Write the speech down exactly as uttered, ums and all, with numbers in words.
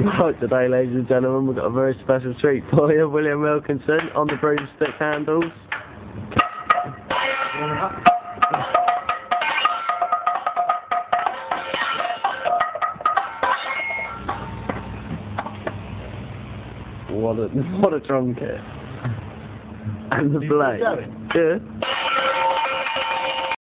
Right, today, ladies and gentlemen, we've got a very special treat for you. William Wilkinson on the broomstick handles. What a what a drum kit. And the blade. Yeah.